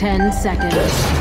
10 seconds.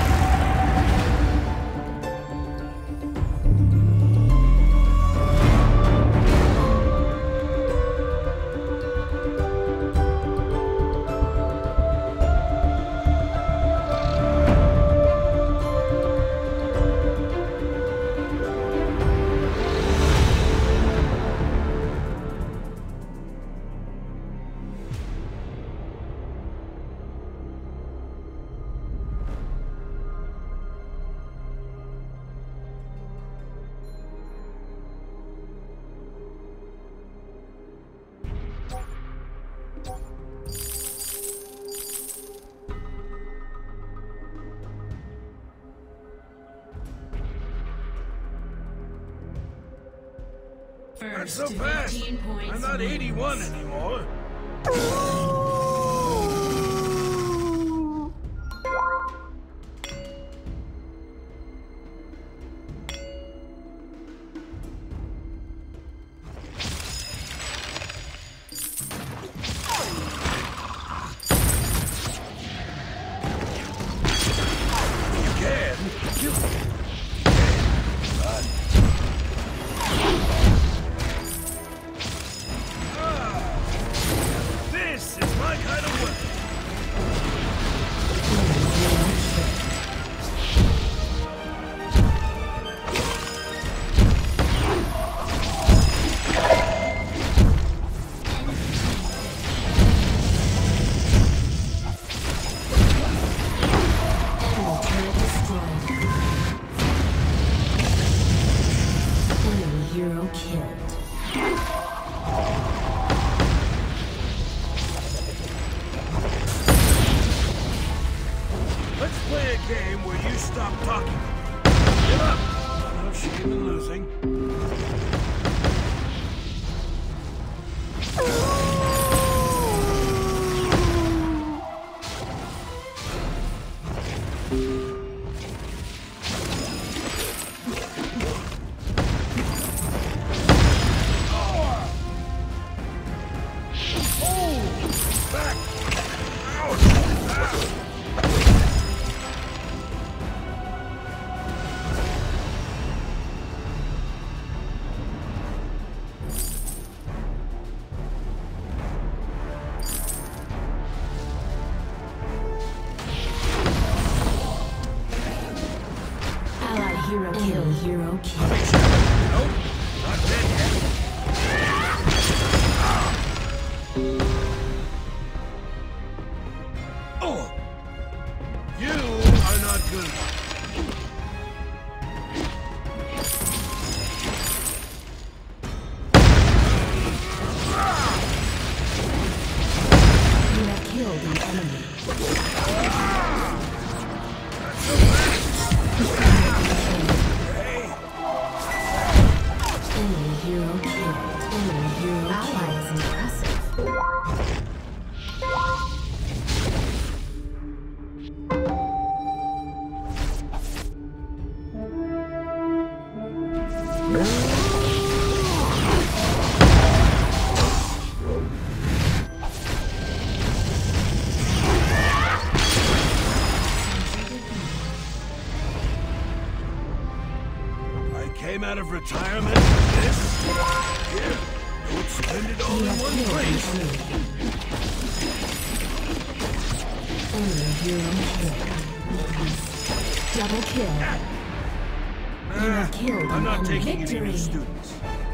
Not so fast. I'm not 81 anymore. You can. This is my kind of work. Hero killed. Let's play a game where you stop talking. Give up. No shame in losing. Back. Ouch. Ah. Hero kill. Hero kill. Nope. Not dead yet. Oh! You are not good enough. You have killed an enemy. Not so fast. Enemy hero killed. Enemy hero ally is impressive. I came out of retirement with this. Here, don't spend it all in one place. Enemy hero killed. Double kill. You have killed I'm an not enemy. taking any new Victory. students.